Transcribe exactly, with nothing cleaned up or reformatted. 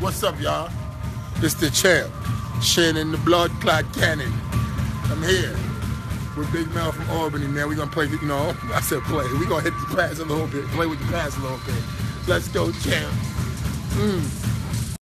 What's up, y'all? It's the champ, Shannon, the blood clot cannon. I'm here with Big Mel from Albany, man. We're going to play, you know, I said play. We're going to hit the pass a little bit, play with the pass a little bit. Let's go, champ. Mm.